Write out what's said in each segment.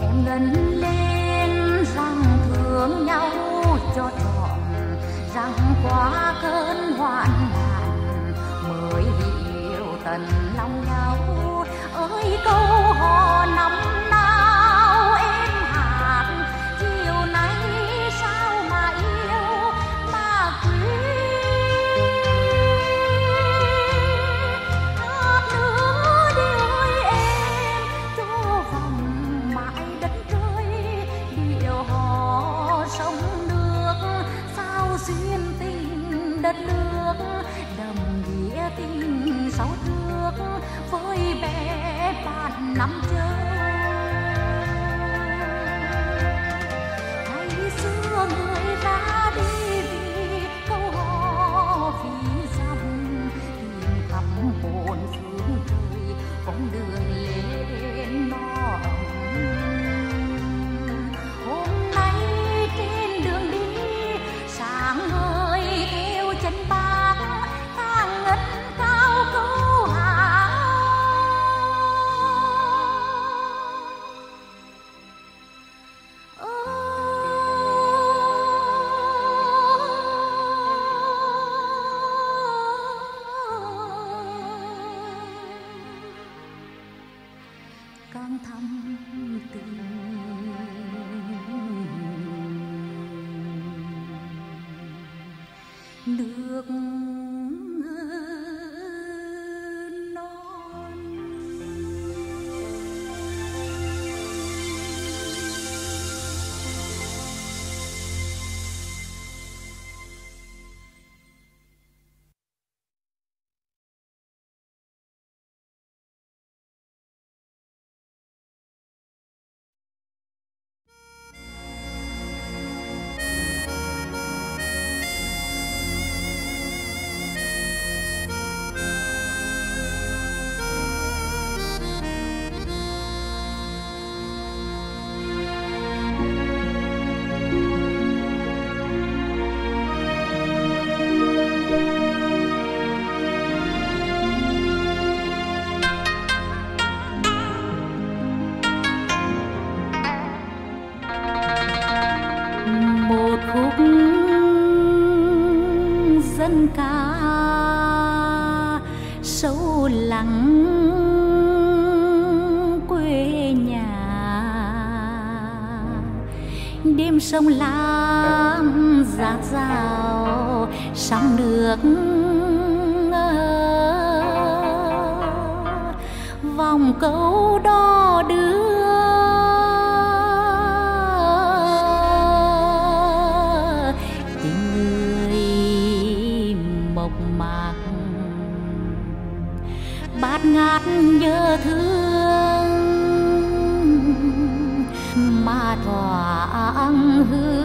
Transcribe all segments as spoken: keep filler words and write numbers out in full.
em ngân lên rằng thương nhau cho trọn, rằng qua cơn hoạn nạn mới hiểu tận lòng nhau. Ơi câu hò năm nào em hát chiều nay sao mà yêu mà quý. Hát nữa đi ơi em cho vòng mãi đất trời, điệu hò sông nước sao duyên tình đất nước, đầm nghĩa tình sáu thước với bé bạn năm chơi. Ngày xưa người ra đi vì câu hò vì dòng, tìm khắp bốn phương trời con đường lên nó ấm. Hôm nay trên đường đi sáng ngời theo chân bác, ta ngất cao câu hát. Càng thắm tình nước dân ca sâu lắng quê nhà. Đêm sông Lam rạt rào sóng nước vòng câu đò đưa bát ngát nhớ thương mà thoáng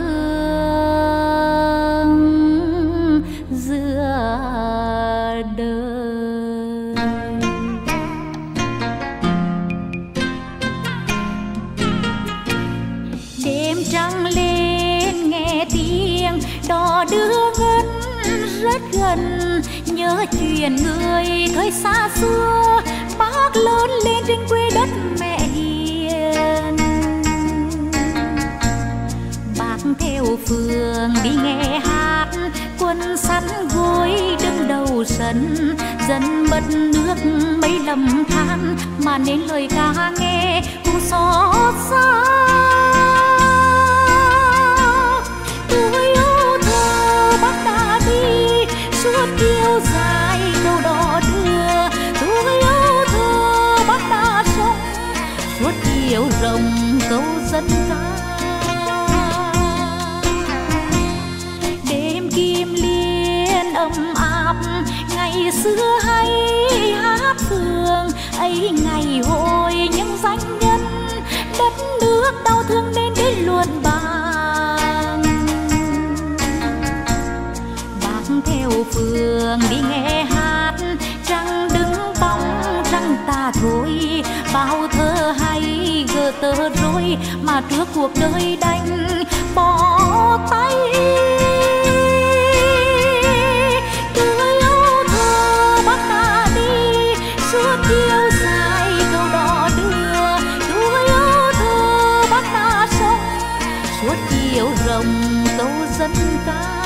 hương giữa đời. Đêm trăng lên nghe tiếng đò đưa ngân rất gần, nhớ chuyện người thời xa xưa, bác lớn lên trên quê đất mẹ hiền. Bác theo phường đi nghe hát, quân sắt gối đứng đầu sân, dân mất nước mấy lầm than mà nên lời ca nghe cũng xót xa. Tôi yêu thơ bác đã đi suốt kiêu dài câu đò đưa, tôi yêu thơ bác đã sống suốt chiều rồng câu dân ca. Đêm kim liên ấm áp ngày xưa hay hát phường ấy, ngày hồi những danh nhân đất nước đau thương nên đến luồn bàn. Theo phường đi nghe hát trăng đứng bóng trăng ta thôi, bao thơ hay gờ tơ rối mà trước cuộc đời đành bỏ tay. Tôi yêu thơ bác đã đi suốt kiêu dài câu đò đưa, tôi yêu thơ bác rồng câu dân ca.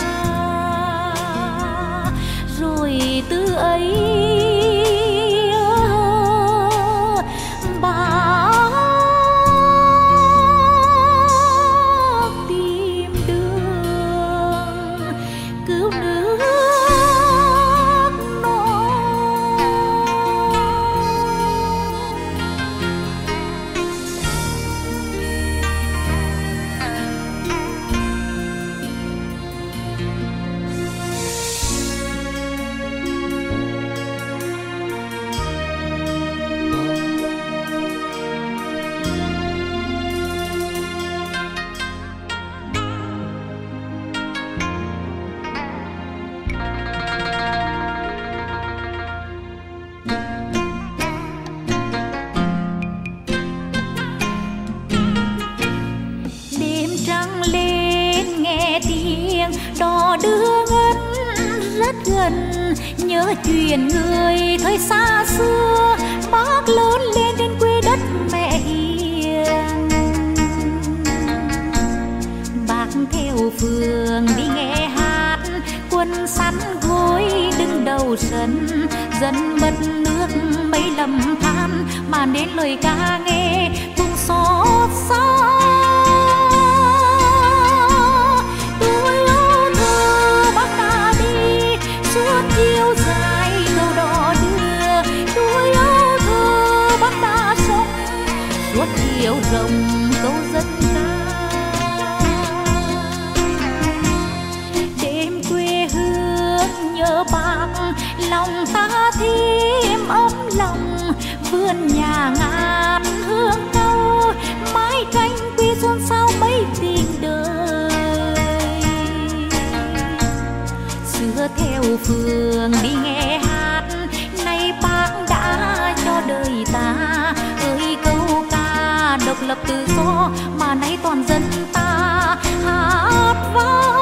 Rồi từ ấy bác tìm đường cứu nước non. Đò đưa ngân rất gần, nhớ chuyện người thời xa xưa. Bác lớn lên trên quê đất mẹ hiền, bác theo phường đi nghe hát. Quân sắn gối đứng đầu sân, dân mất nước mấy lầm than, mà đến lời ca nghe cùng xót xa. Chiều dài cầu đò đưa, tôi áo thơ bác đã sống suốt chiều rồng câu dân ca. Đêm quê hương nhớ bác, lòng ta thêm ấm lòng. Vườn nhà ngàn hương cau, mái canh quy xôn xao mấy tình đời. Xưa theo phường đi nghe hát, nay bác đã cho đời ta ơi câu ca độc lập tự do mà nay toàn dân ta hát vang.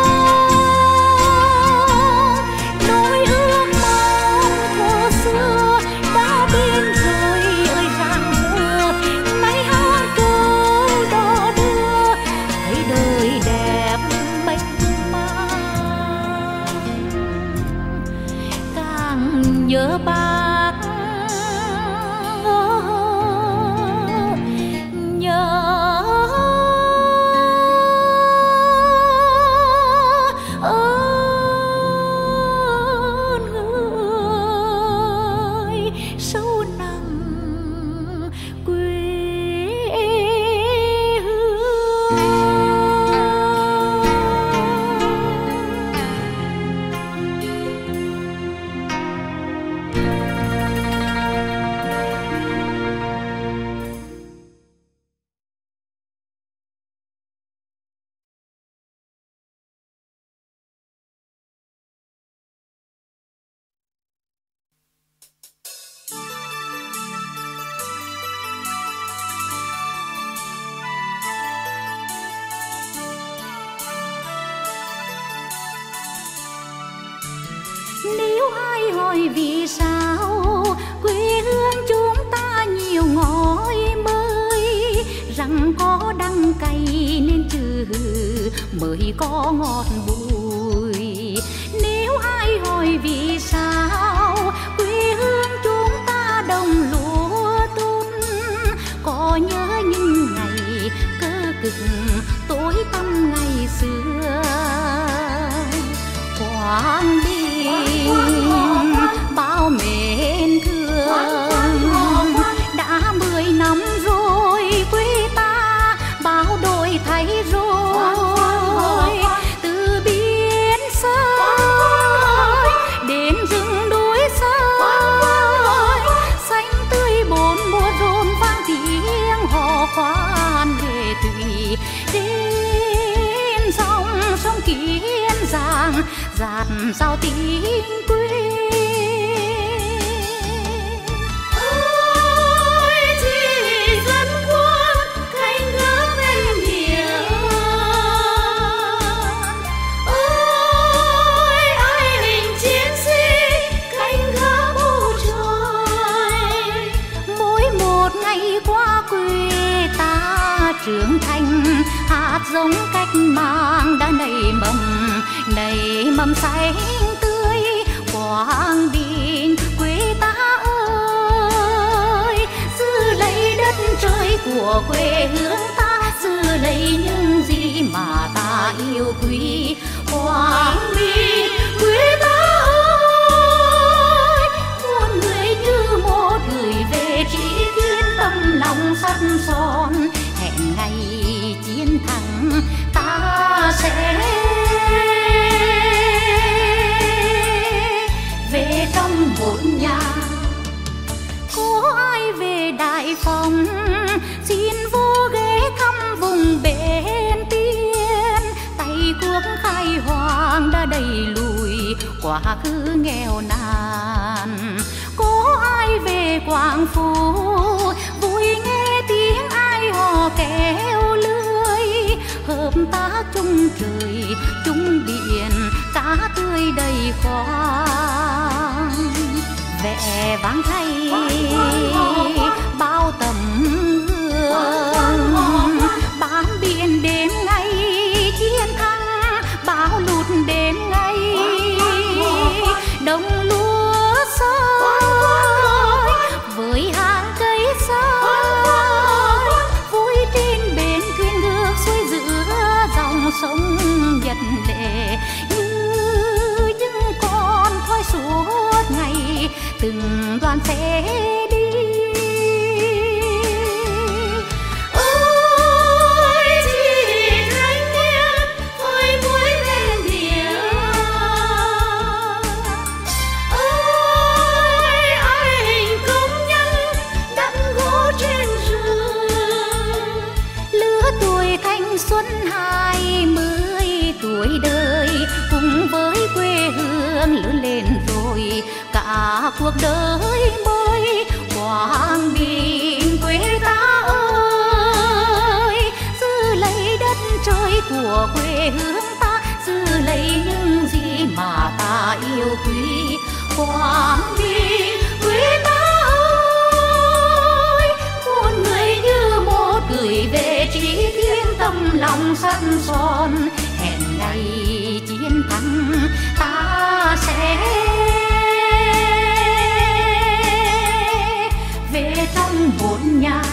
Nỗi ước mong thuở xưa đã đến rồi ơi rạng rỡ, nay hát câu đò đưa thấy đời đẹp mênh mang. Càng nhớ bác nhớ ơn người sâu nặng quê hương. Nếu ai hỏi vì sao quê hương chúng ta nhiều ngói mới, rằng có đắng cay nên trừ mới có ngọt bùi. Nếu ai hỏi vì sao quê hương chúng ta đồng lúa tốt, có nhớ những ngày cơ cực tối tăm ngày xưa. Quảng Bình bao mến thương, đã mười năm rồi quê ta bao đổi thay rồi. Từ biên giới đến rừng núi sới, xanh tươi bốn mùa rộn vang tiếng hò khoan lệ thủy. Đến dòng sông Kiến Giang dạt dào tiếng quê. Ôi chị dân quân canh gác ven biển, ôi ai hình chiến sĩ canh gác bầu trời. Mỗi một ngày qua quê ta trưởng thành hạt giống cách mạng đã nảy mầm, nảy mầm xanh tươi quang vinh quê ta ơi. Giữ lấy đất trời của quê hương ta, giữ lấy những gì mà ta yêu quý. Quang vinh quê ta ơi, muôn người như một gửi về chỉ thiên tâm lòng sắt son. Hẹn ngày chiến thắng ta sẽ về trong một nhà. Có ai về Đại Phòng xin vô ghé thăm vùng bên Tiên. Tay quốc khai hoàng đã đẩy lùi quá khứ nghèo nàn. Có ai về Quảng Phú vui nghe tiếng ai hò kéo lưới. Hợp tác chung trời chung biển cá tươi đầy khoang. Vẻ vang thay bao tấm gương, bám biển đêm ngày chiến thắng, bão lụt đêm ngày đồng lúa sơi với hàng cây sơi. Vui trên bến thuyền ngược xuôi giữa dòng sông Nhật Lệ, như những con thoi suốt ngày từng đoàn xe đi. Ôi chị thanh niên phơi muối lên biển, ôi anh công nhân đắp gỗ trên rừng. Lứa tuổi thanh xuân hai mươi tuổi đời cùng với quê hương lớn lên rồi. Cả cuộc đời mới quang vinh quê ta ơi. Giữ lấy đất trời của quê hương ta, giữ lấy những gì mà ta yêu quý. Quang vinh quê ta ơi, muôn người như một gửi về chỉ thiên tâm lòng sắt son. Hẹn ngày chiến thắng ta sẽ về trong một nhà.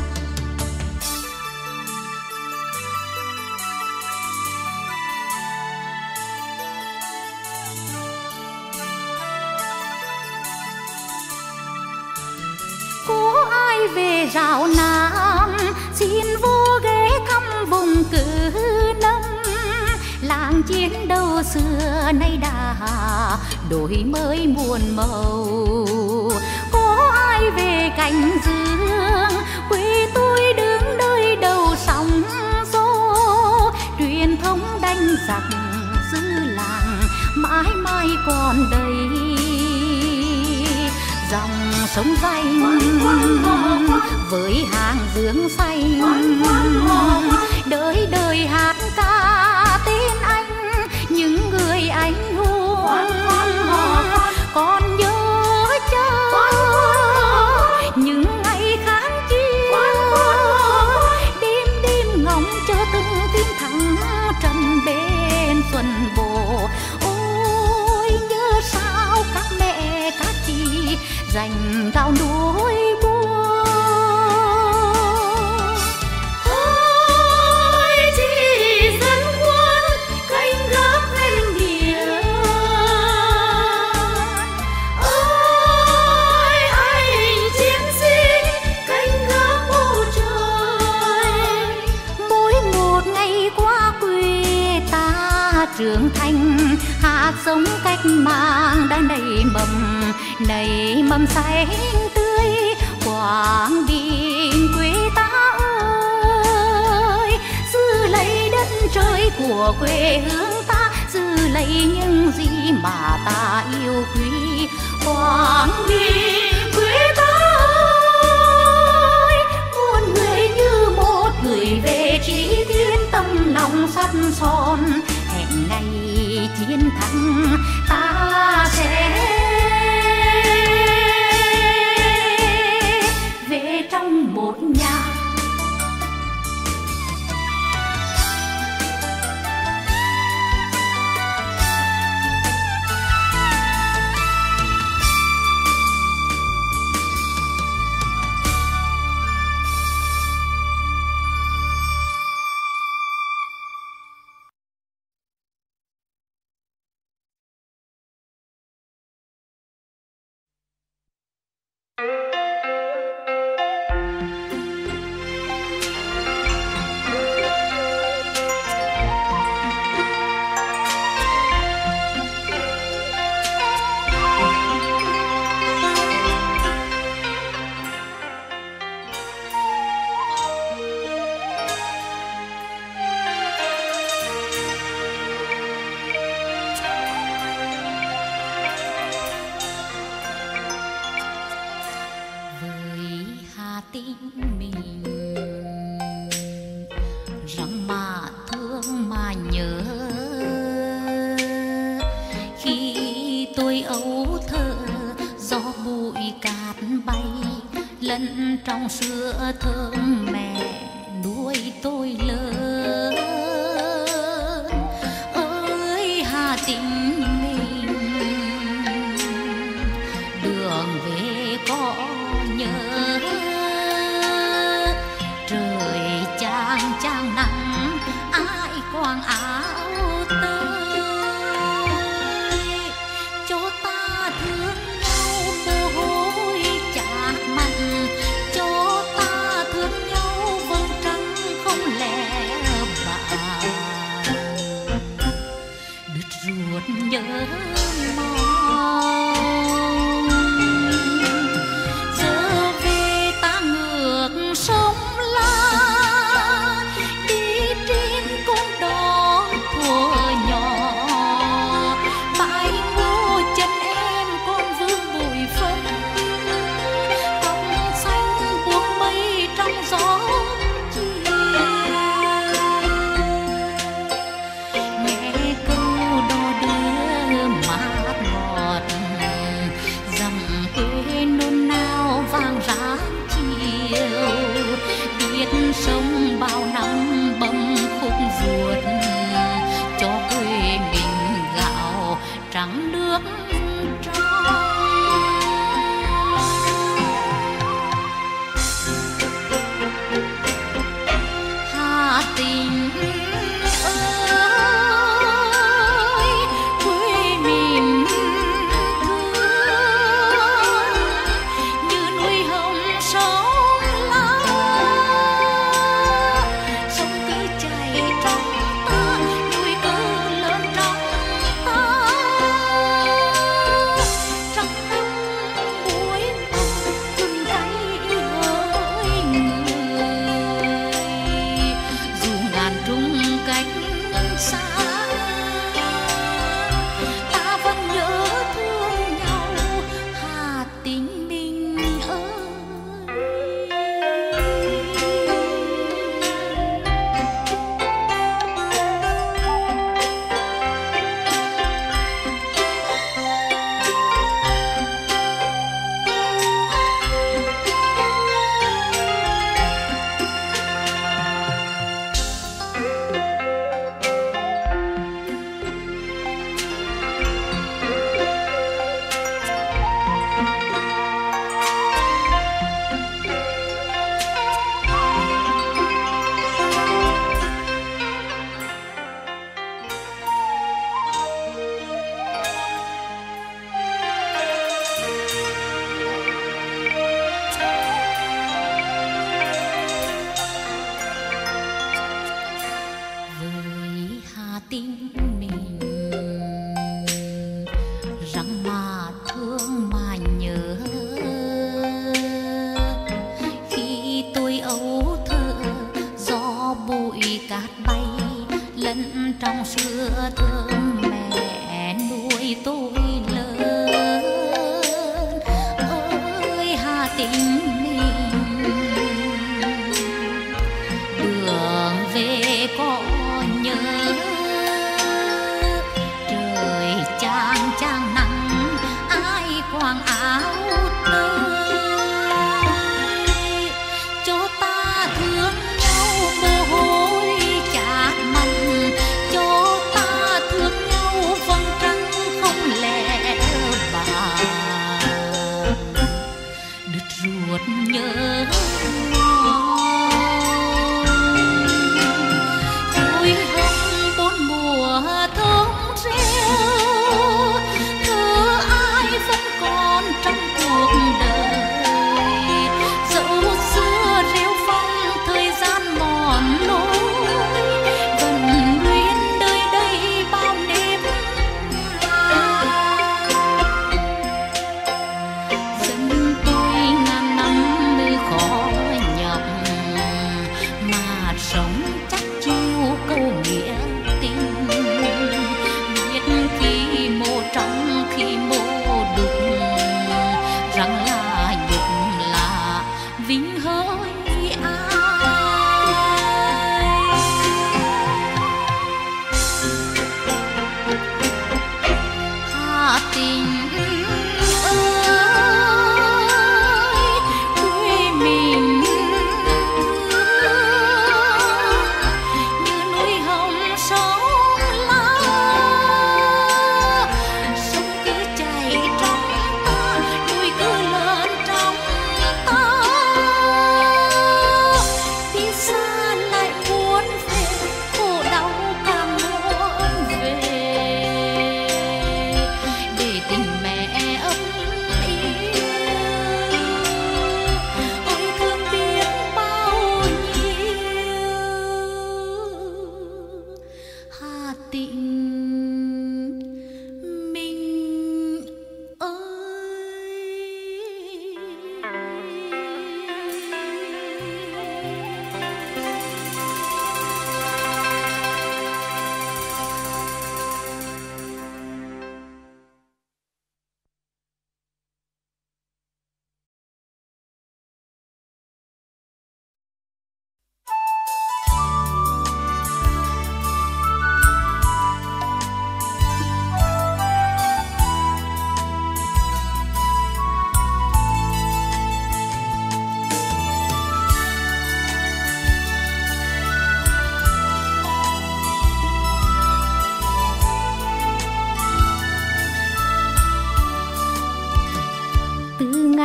Có ai về Rào Nam xin vô ghé thăm vùng Cử Nông. Làng chiến đấu xưa nay đã đổi mới muôn màu. Có ai về Cảnh Dương quê tôi đứng nơi đầu sóng gió. Truyền thống đánh giặc giữ làng mãi mãi còn đây. Dòng sông danh với hàng dương xanh, đời đời hát ca tên anh những người anh hùng. Còn nhớ chờ những ngày kháng chiến, đêm đêm ngóng chờ từng tin thắng trận bên Xuân Bồ. Ôi nhớ sao các mẹ các chị dành cao núi buông. Ôi chị dân quân canh gác ven biển, ôi anh chiến sĩ canh gác bầu trời. Mỗi một ngày qua quê ta trưởng thành, hạt giống cách mạng đã nảy mầm, nảy mầm xanh tươi quang vinh quê ta ơi. Giữ lấy đất trời của quê hương ta, giữ lấy những gì mà ta yêu quý. Quang vinh quê ta ơi, muôn người như một gửi về chỉ thiên tâm lòng sắt son. Hẹn ngày chiến thắng ta sẽ về trong một nhà. ấu thơ gió bụi cát bay lẫn trong sữa thơm mẹ nuôi tôi lớn. Ơi Hà Tĩnh mình đường về có nhớ, trời chang chang nắng ai quàng áo tơi, cho ta thương nhau mồ hôi chát mặn, cho ta thương nhau vầng trăng không lẽ bạc, đứt ruột nhớ mong. Giờ về ta ngược sông La, đi trên con đò thuở nhỏ, bãi ngô chân em con vương bụi phấn, tóc xanh buông mây trong gió chiều. Nghe câu đò đưa mát ngọt, dầm quê nôn nao vang rã chiều, biết sống bao năm bầm khúc ruột, cho quê mình gạo trắng nước trong. Hà Tĩnh ơi quê mình thương như núi hồng sông La, sông cứ chảy trong ta, núi cứ lớn trong ta. Trăng năm buổi mùa rừng cây hỡi người, dù ngàn trùng cách xa, ta vẫn nhớ thương nhau Hà Tĩnh mình ơi. Với Hà Tĩnh mình rằng mà thương mà nhớ, khi tôi ấu thơ gió bụi cát bay lẫn trong sữa thơm mẹ nuôi tôi lớn. Ơi Hà Tĩnh mình đường về có nhớ, trời chang chang nắng ai quàng áo tơi, cho ta thương nhau mồ hôi chát mặn, cho ta thương nhau vầng trăng không lẽ bạc, đứt ruột nhớ mong. Núi hồng bốn mùa thơm reo, thơ ai vẫn còn trong cuộc đời, dẫu xưa rêu phong thời gian mòn lối, vẫn nguyên đời đây bao nếp nhà. Dân tôi ngàn năm mới khó nhọc, mà sống chắc chiêu câu nghĩa tình, biết khi mô trong khi mô đục, rằng là nhục là vinh hỡi ai. Hà Tĩnh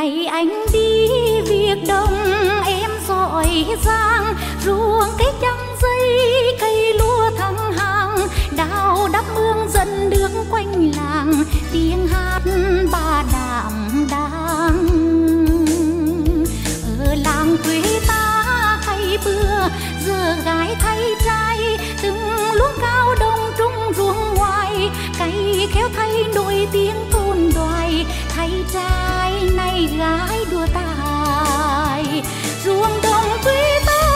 ngày anh đi việc đồng em giỏi giang, ruộng cây trăm dây cây lúa thăng hàng, đào đắp mương dần nước quanh làng, tiếng hát ba đạm đang. Ở làng quê ta hay bữa giờ gái thay trai, từng luống cao đông trung ruộng ngoài, cây khéo thay nổi tiếng thôn đoài, thay trai nay gái đua tài. Ruộng đồng quê ta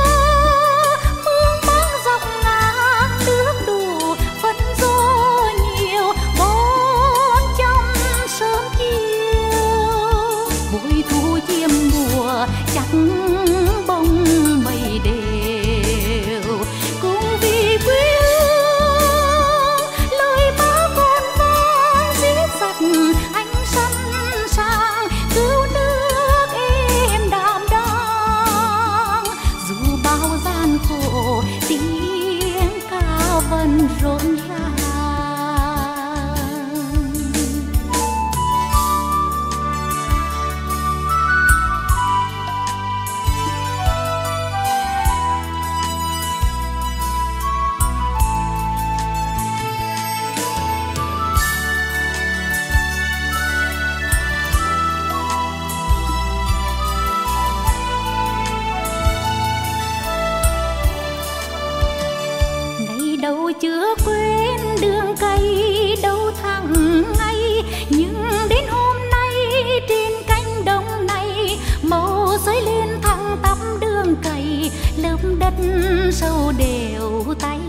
mương máng dọc ngang, nước đủ phân dô nhiều, bón trong sớm chiều, bội thu chiêm mùa chắc bông mây đều. Cùng vì quê hương lời bác còn vang giết giặc anh sẵn sàng cứu nước em đảm đang. Dù bao gian khổ tiếng ca vẫn rộn ràng. Đâu chưa quên đường cây đâu thẳng ngay, nhưng đến hôm nay trên cánh đồng này màu xới lên thẳng tắp đường cày, lớp đất sâu đều tay.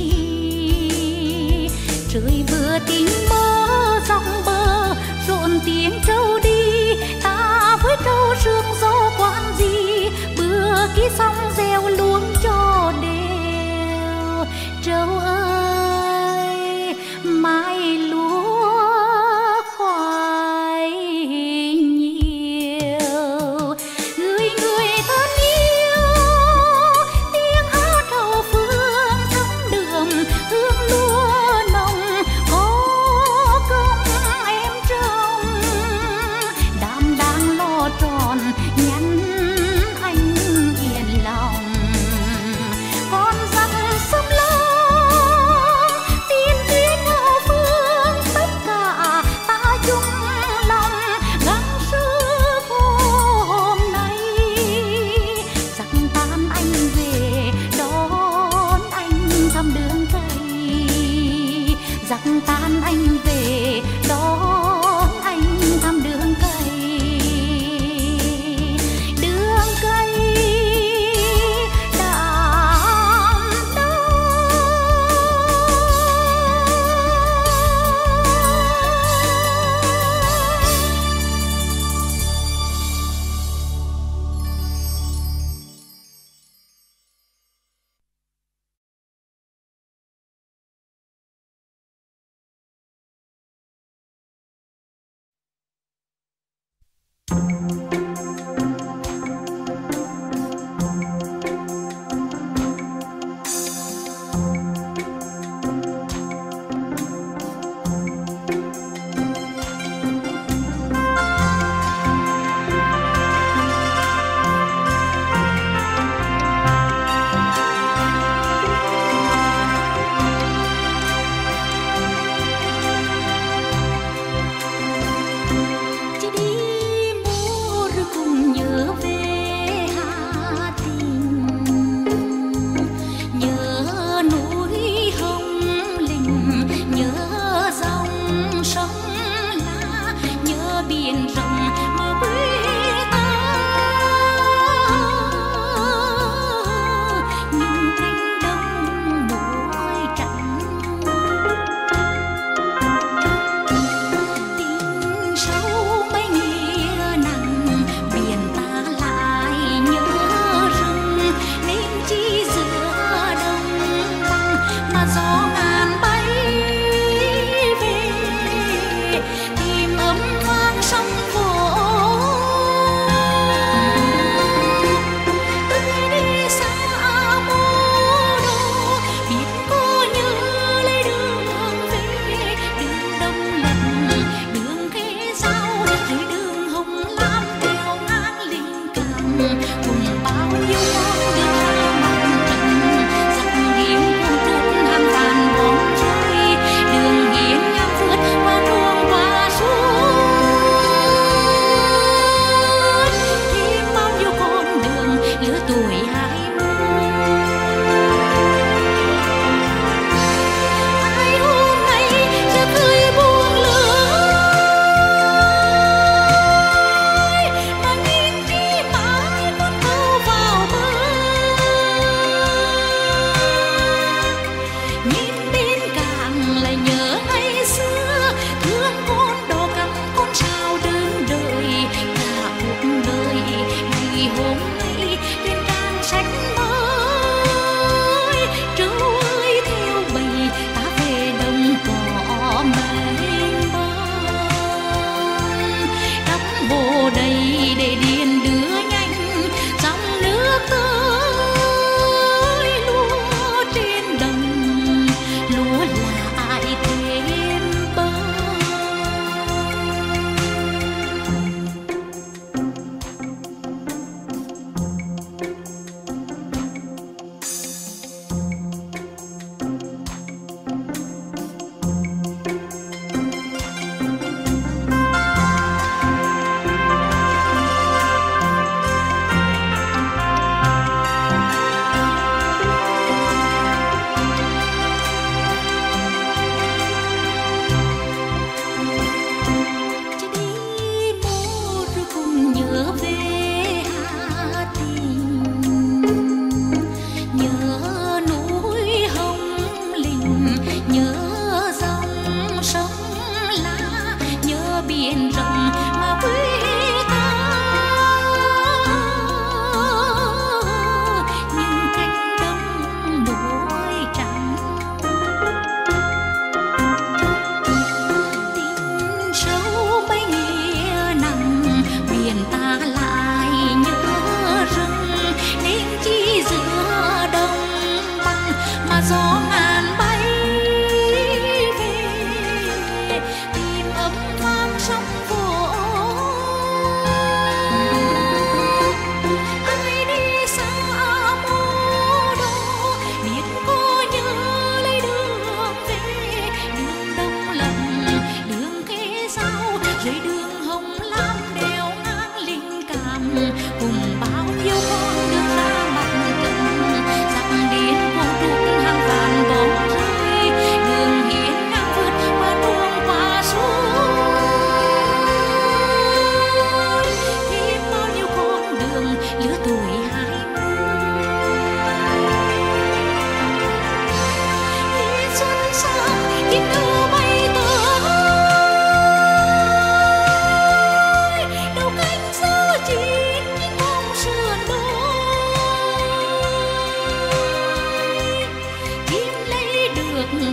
Trời vừa tím mơ dọc bờ rộn tiếng trâu đi, ta với trâu sương gió quan gì, bữa ký xong gieo luống cho đều. Trâu ơi mai lúa khoai nhiều, người người thân yêu tiếng hát hậu phương thắm đượm hương lúa nồng, có công em trông đảm đang lo tròn nhắn anh yên lòng. Con dặn sông lớn giặc tan anh về đón anh thăm đường cây, đường cây đạm đăng.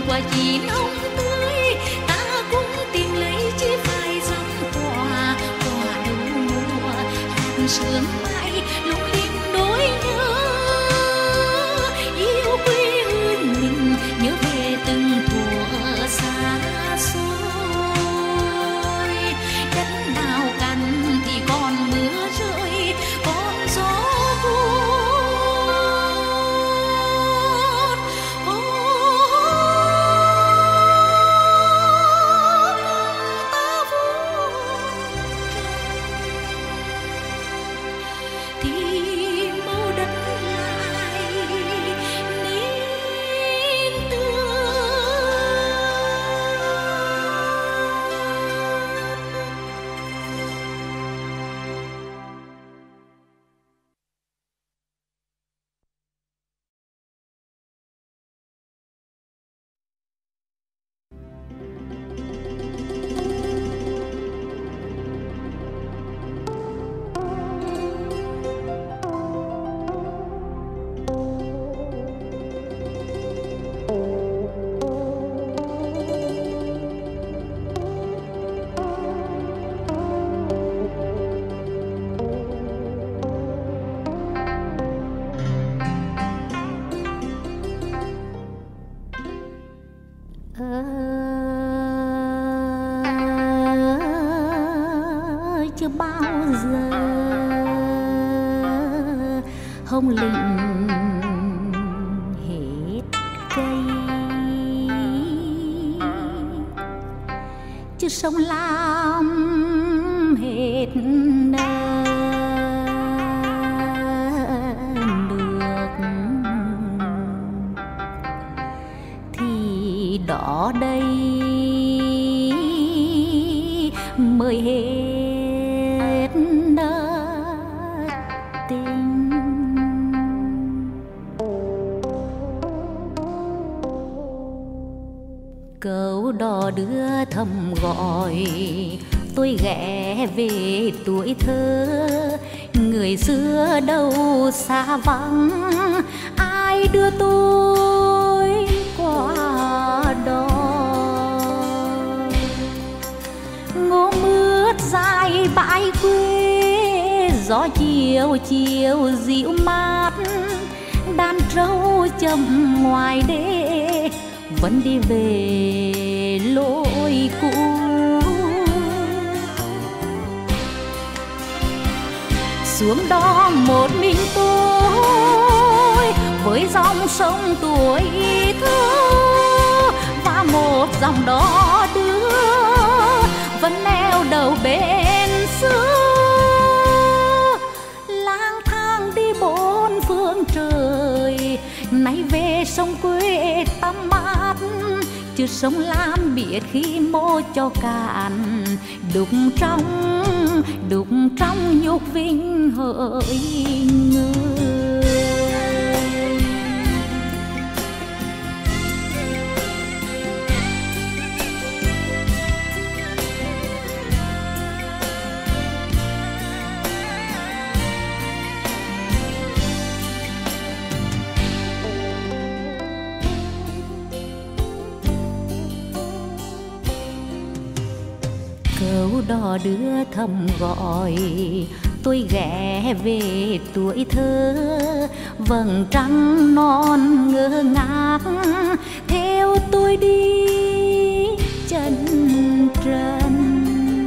quả chín hồng tươi, ta cũng tìm lấy chỉ phải dòng quả quả đầu mùa hạt sương mai lung linh đôi nhớ yêu quê hương mình, nhớ về từng thuở xa xôi. Đất nào cằn thì còn mưa rơi, còn gió chưa bao giờ hồng lĩnh hết cây, chứ sông Lam hết nước. Thì đó đây mới hết nợ tình. Câu đò đưa thầm gọi tôi ghé về tuổi thơ, người xưa đâu xa vắng, ai đưa tôi qua đó. Ngô mướt dài bãi quê, gió chiều chiều dịu mát, đàn trâu chậm ngoài đê vẫn đi về lối cũ. Xuống đó một mình tôi với dòng sông tuổi thơ, và một dòng đó đưa vẫn neo đầu bên xưa. Lang thang đi bốn phương trời, nay về sông quê tắm mát, chứ sông Lam biết khi mô cho cạn, đục trong đục trong nhục vinh hỡi người. Câu đò đưa thầm gọi tôi ghé về tuổi thơ, vầng trăng non ngơ ngác theo tôi đi chân trần.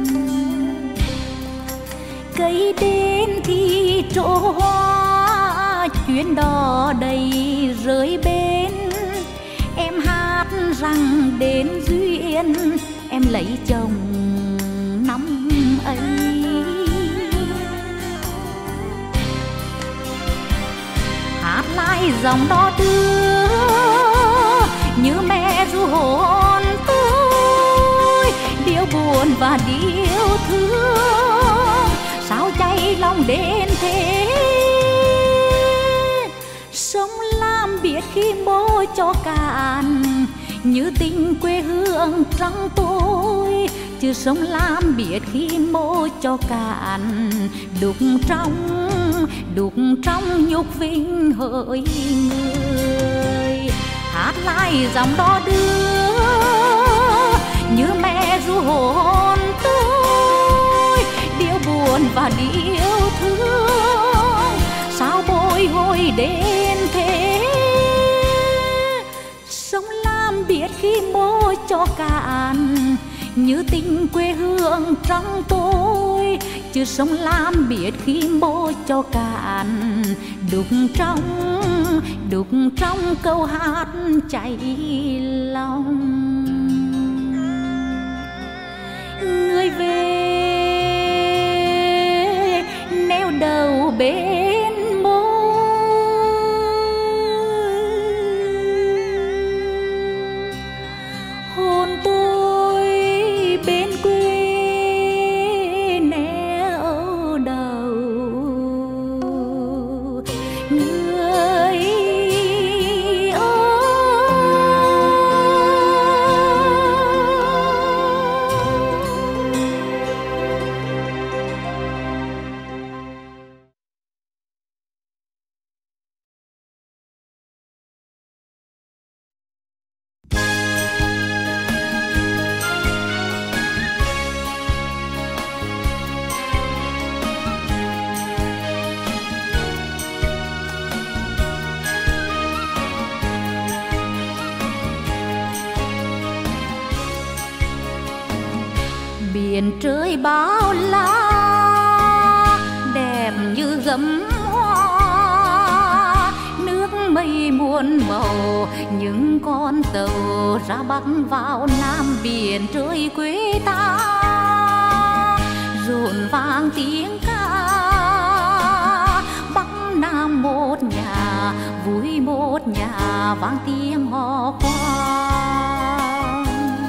Cây đến thì chỗ hoa, chuyến đò đầy rơi bên. Em hát rằng đến duyên em lấy chồng năm ấy. Hát lại dòng đó đưa như mẹ ru hồn tôi, điều buồn và điều thương sao cháy lòng đến thế. Sông Lam biết khi mô cho cạn, như tình quê hương trắng tôi, chứ sông Lam biết khi mô cho cạn, đục trong đục trong nhục vinh hỡi người. Hát lại dòng đó đưa hồn tôi, điệu buồn và điệu thương sao bồi hồi đến thế. Sông Lam biết khi mô cho cạn như tình quê hương trong tôi, chứ sông Lam biết khi mô cho cạn đục trong đục trong câu hát chảy lòng. Người về neo đầu bên môi, hồn tôi bên quê neo đầu. Người biển trời bao la đẹp như gấm hoa, nước mây muôn màu những con tàu ra bắc vào nam. Biển trời quê ta rộn vang tiếng ca, bắc nam một nhà vui một nhà vang tiếng hò khoan.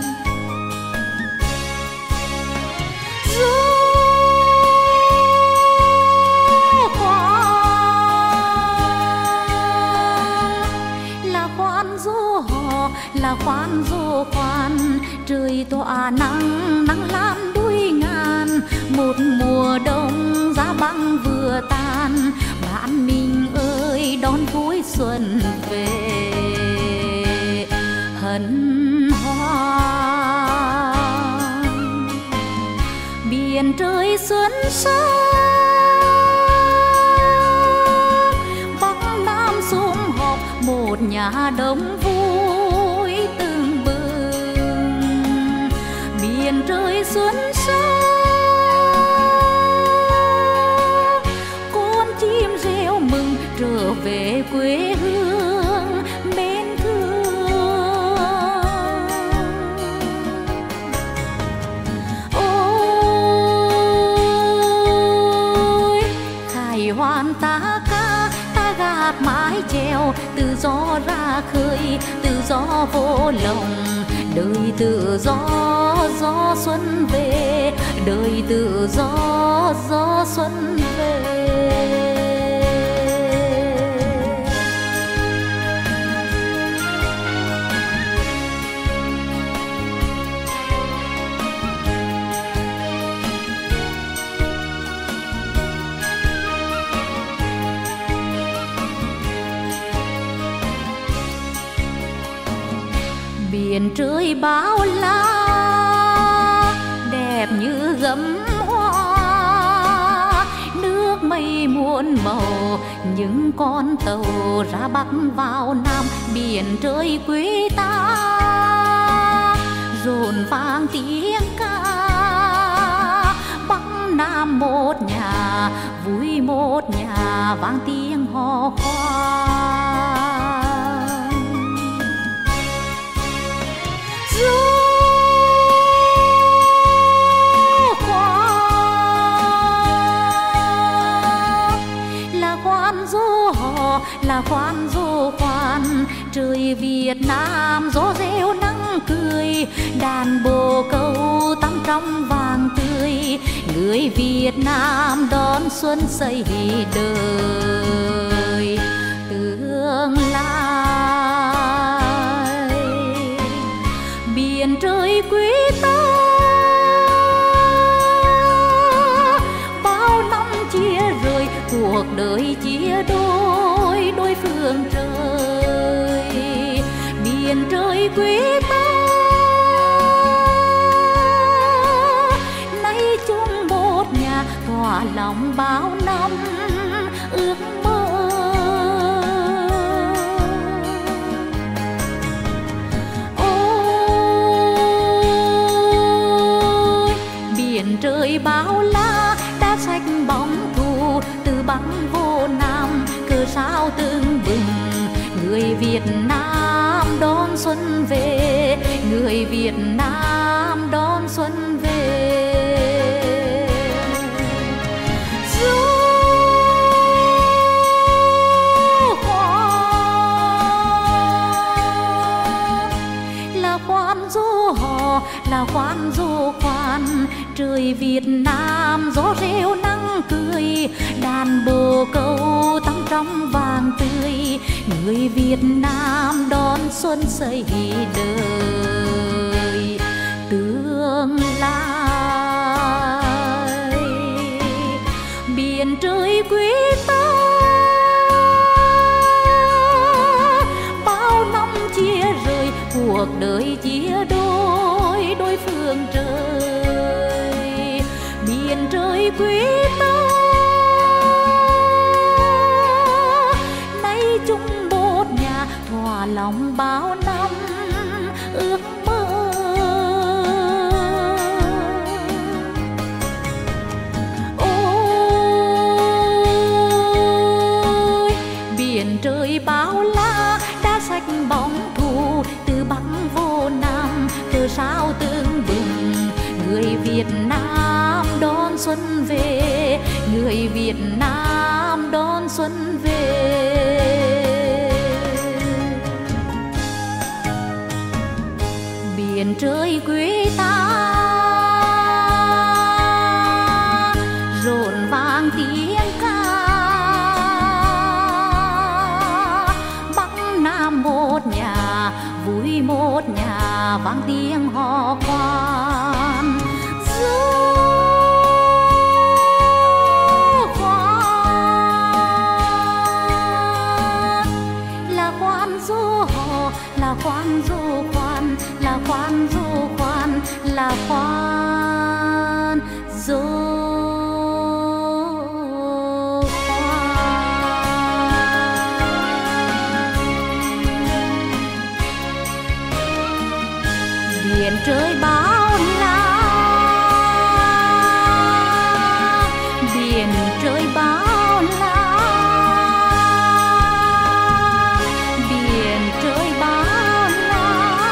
Là khoan du khoan trời tỏa nắng nắng lam đuôi ngàn, một mùa đông giá băng vừa tan. Bạn mình ơi đón cuối xuân về hân hoan. Biển trời xuân sang bắc nam sum họp một nhà đông vui từng bừng. Biển trời xuân sang con chim reo mừng trở về quê hương mến thương. Ôi khải hoàn ta ca ta gạt mái chèo, tự do ra khơi tự do vô lòng. Đời tự do gió xuân về, đời tự do gió xuân về. Biển trời bao la đẹp như gấm hoa, nước mây muôn màu những con tàu ra bắc vào nam. Biển trời quê ta rộn vang tiếng ca, bắc nam một nhà vui một nhà vang tiếng hò khoan. Là khoan du khoan trời Việt Nam gió reo nắng cười, đàn bồ câu tắm trong vàng tươi. Người Việt Nam đón xuân xây đời tương lai. Biển trời quý ta bao năm chia rời, cuộc đời chia đôi đôi phương trời. Biển trời quý ta lòng bao năm ước mơ. Ôi biển trời bao la đã sạch bóng thù từ Bắc vô Nam, cờ sao tương bừng người Việt Nam đón xuân về, người Việt Nam đón xuân về. Du khoan là khoan du hò, là khoan du khoan, trời Việt Nam gió reo nắng cười, đàn bồ câu tắm trong vàng tươi, người Việt Nam đón xuân xây đời tương lai. Biển trời quý ta bao năm chia rời, cuộc đời chia đôi đôi phương trời. Biển trời quý ta nay chung một nhà, hòa lòng bao năm ước mơ. Ôi biển trời bao la đã sạch bóng thù từ Bắc vô Nam, cờ sao tương bừng người Việt Nam đón xuân về, người Việt Nam đón xuân về. Biển trời quý ta rộn vang tiếng ca, Bắc Nam một nhà vui một nhà vang tiếng hò khoan. Du khoan là khoan du hò, là khoan du khoan, là khoan du khoan, là khoan du khoan. Biển trời bao la, biển trời bao la, biển trời bao la.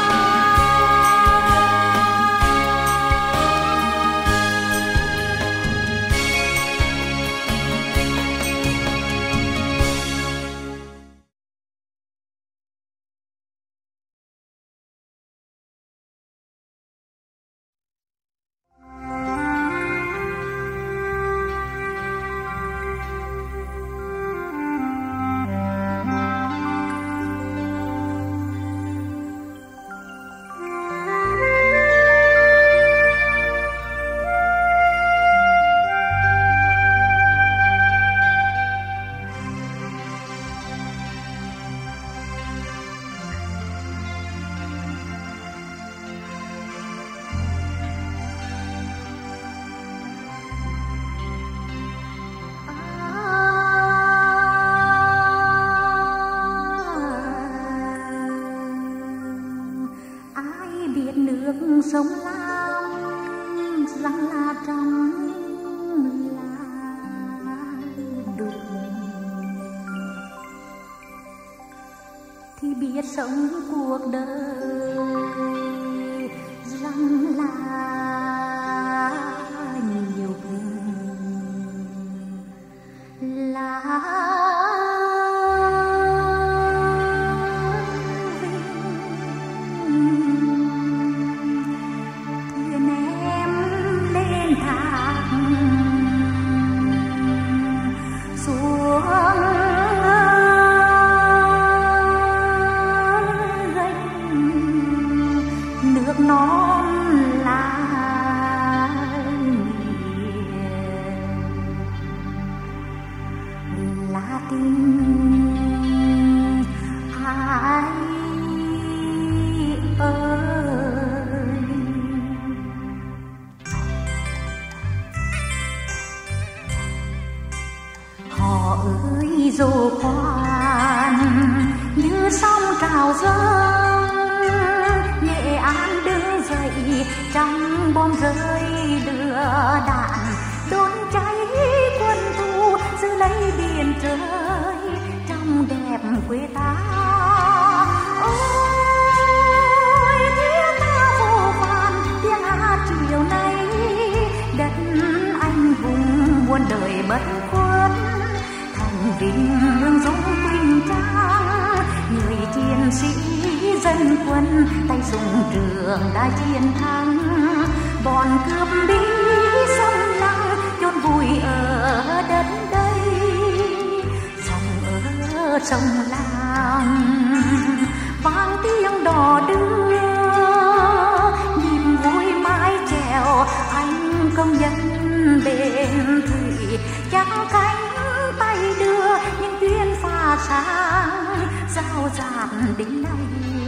Sông Lam răng la trong lá đục, thì biết sống cuộc đời răng la nhiều lá. quê ta. Ôi tiếng ca vô vàn, tiếng hát chiều nay, đất anh hùng muôn đời bất khuất, thành vinh hương dũng quỳnh trang. Người chiến sĩ dân quân tay súng trường đã chiến thắng, bọn cướp đi sông lăng chôn vùi ở đất đây, dòng ở sông Lam vang tiếng đò đưa, nhịp vui mái chèo anh công dân bên thủy, chắc cánh tay đưa những tuyến pha sáng giao dạt đến nay.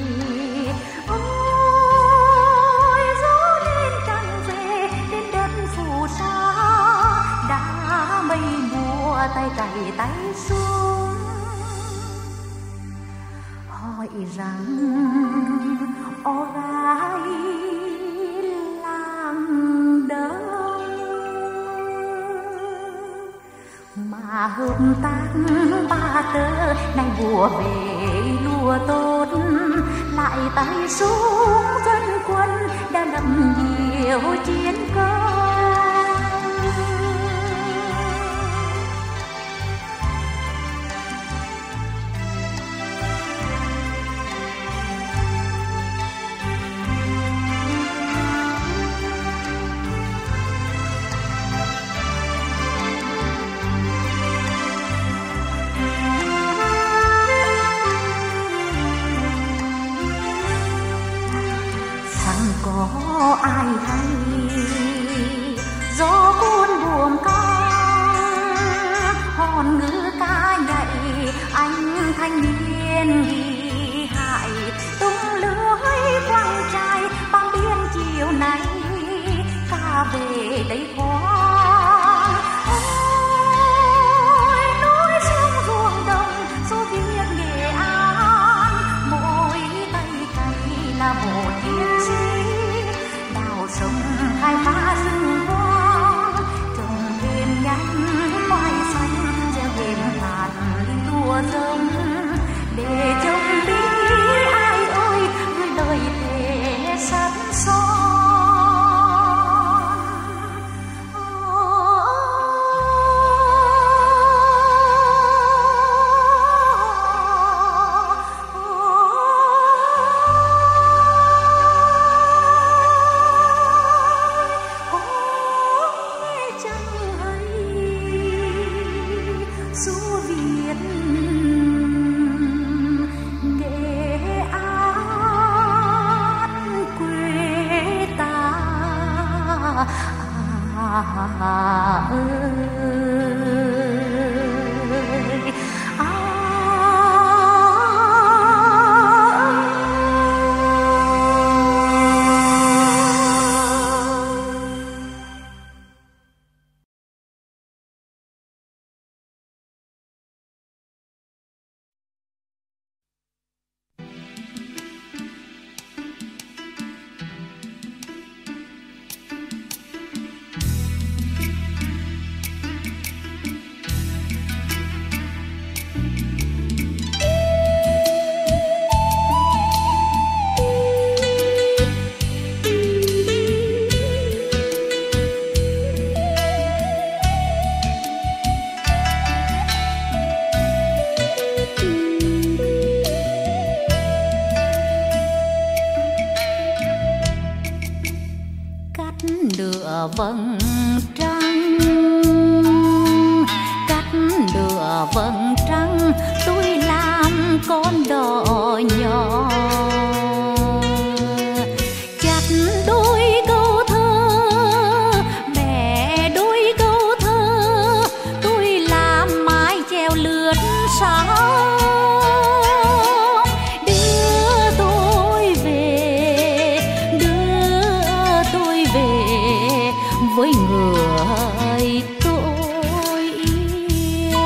Ôi gió lên trăng về đến đất phù sa, đã mây mùa tay cày tay xuống, hỏi rằng ô gái làng đâu mà hợp tác ba tơ nay mùa về lúa tốt, lại tay súng dân quân đã lập nhiều chiến công. Có ai hay gió cuốn buồm ca, hòn ngữ ca nhảy anh thanh niên bị hại, tung lưới quăng trai băng biên chiều nay ca về đây khoan. Ôi núi sông ruộng đồng số viết Nghệ An, mỗi tay cày là một chiến sĩ, sông khai phá rừng hoa, trồng thêm nhánh khoai xanh, gieo thêm hạt lúa giống, để trồng đi ai ơi gửi lời thề sắt son. Vầng trăng cắt lửa vầng trăng, tôi làm con đò nhỏ chặt đôi câu thơ, bẻ đôi câu thơ, tôi làm mái chèo lướt sóng, đưa tôi về, đưa tôi về với người tôi yêu.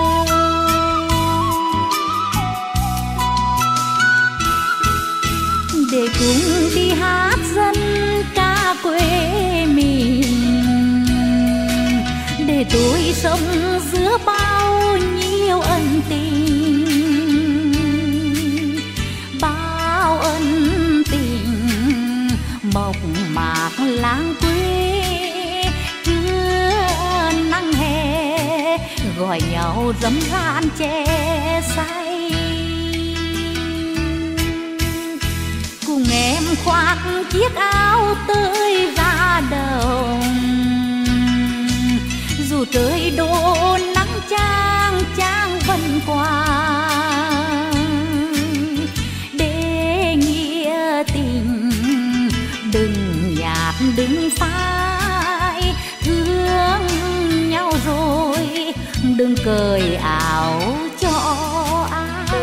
Để cùng đi hát dân ca quê mình, để tôi sống giữa bao nhiêu ân tình. làng quê trưa nắng hè gọi nhau râm ran chè say, cùng em khoác chiếc áo tươi ra đồng, dù trời đổ nắng chang chang vẫn qua, để nghĩa tình đừng nhạt đừng phai, thương nhau rồi đừng cởi áo cho ai.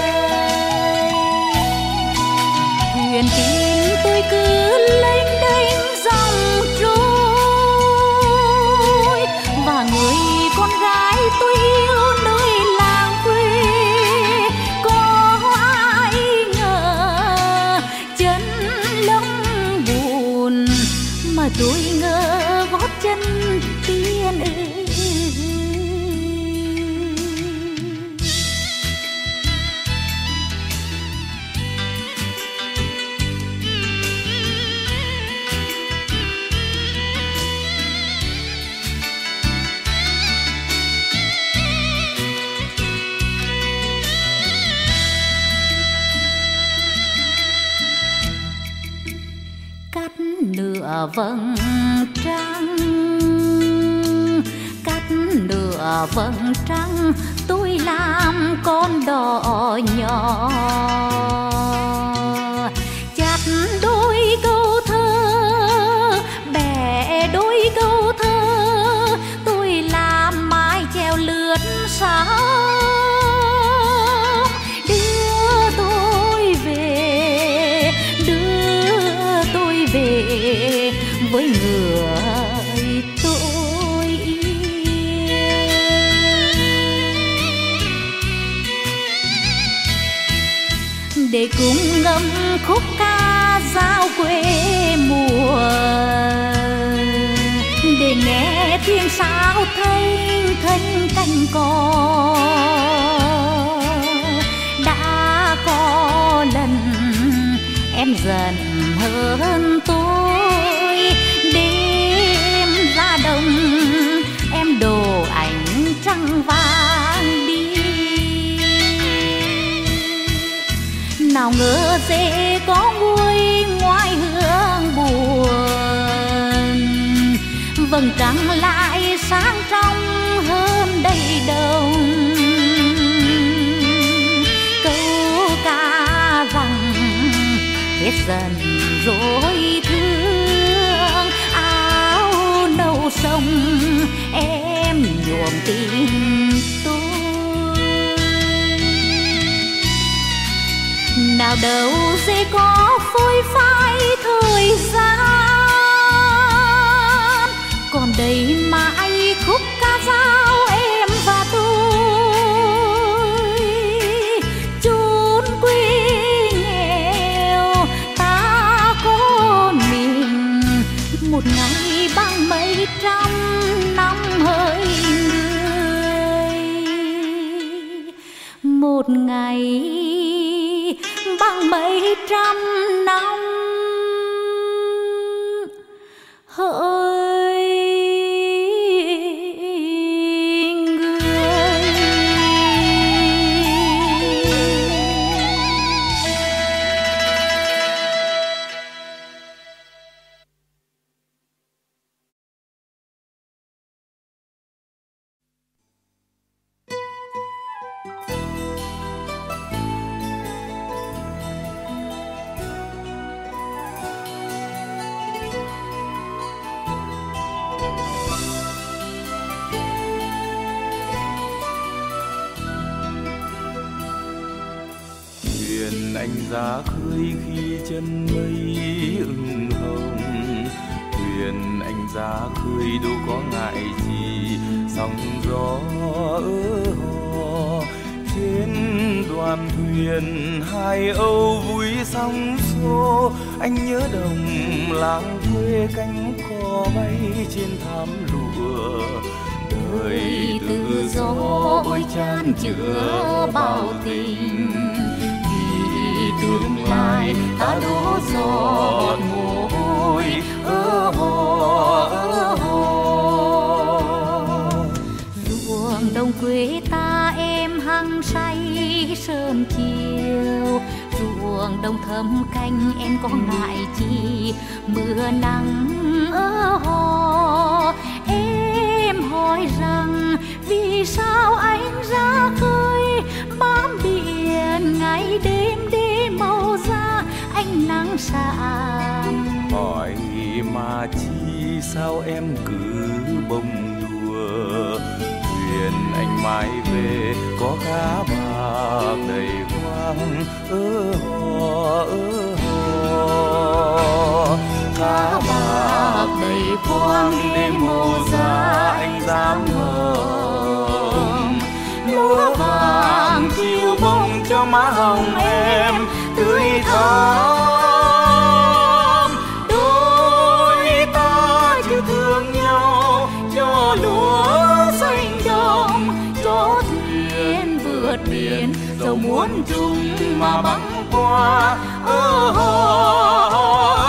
Thuyền tin tôi cứ lênh đênh dòng trôi, và người con gái tôi yêu nơi làng quê, có ai ngờ chân lông buồn mà tôi ngỡ gót chân tiên ơi. Nửa vầng trăng, cắt nửa vầng trăng, tôi làm con đò nhỏ, chặt đôi câu thơ, bẻ đôi câu thơ, tôi làm mái chèo lướt sóng, đưa tôi về, đưa tôi về với người tôi yêu. Để cùng ngâm khúc ca giao quê mùa, để nghe tiếng sáo thanh thanh cánh cò. Đã có lần em dần hơn tôi, đêm ra đồng em đồ ảnh trăng vàng đi. Nào ngờ dễ có nguôi ngoài hương buồn, vầng trăng lại sáng trong hơn đầy đồng. Câu ca rằng hết dần rồi thương, áo nâu sông em nhuộm tình tôi. Nào đâu dễ có phôi phai thời gian, còn đây mãi khúc ca dao em và tôi. Chốn quê nghèo ta có mình, một ngày bằng mấy trăm năm hỡi người, một ngày bằng mấy trăm năm hỡi người. Anh ra khơi khi chân mây ửng hồng, thuyền anh ra khơi đâu có ngại gì sóng gió ơ hò. Trên đoàn thuyền hai âu vui sóng xô, anh nhớ đồng làng quê cánh cò bay trên thảm lụa. Đời tự do ôi chan chứa bao tình, tương lai ta đổ giọt mồ hôi ở đồng thơm canh em có ngại chi mưa nắng ở hò. Em hỏi rằng vì sao anh ra khơi bám biển ngày đêm đi màu da anh nắng sạm. Hỏi mà chi sao em cứ bông đùa, thuyền anh mãi về có cá bạc đầy khoang ơ hò ơ hò. Cá bạc đầy khoang đêm màu da anh dám hờm. Lúa vàng chiều bông cho má hồng em tươi thắm. Đôi ta chưa thương nhau cho lúa xanh đồng, cho thuyền vượt biển dẫu muốn chung mà băng qua ơ hò.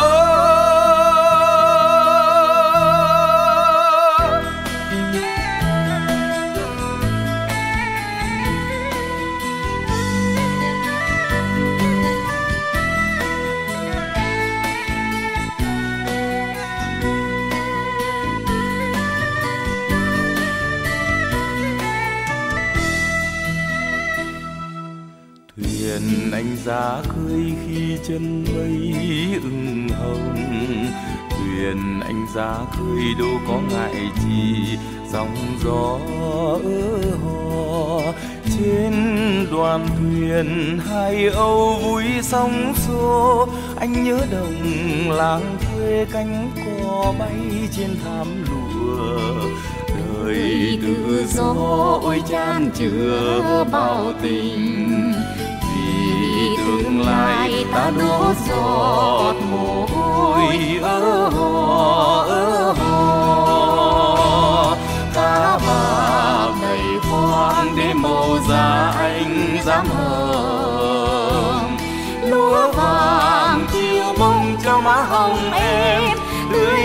Thuyền anh ra khơi khi chân mây ửng hồng, thuyền anh ra khơi đâu có ngại chi sóng gió ơ hò. Trên đoàn thuyền hai âu vui sóng xô, anh nhớ đồng làng quê cánh cò bay trên thảm lụa. Đời tự do ôi chan chứa bao tình, vì tương lai ta đổ giọt mồ hôi ơ hò ơ hò. Cá bạc đầy khoang đêm màu da anh dám hờm. Lúa vàng chiều mong cho má hồng em tươi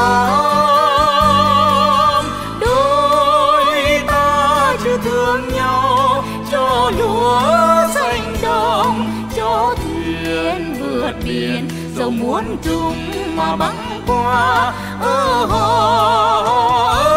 thắm. Đôi ta chưa thương nhau cho lúa xanh đồng, cho thuyền vượt biển dẫu muốn chung mà băng qua ơ hò.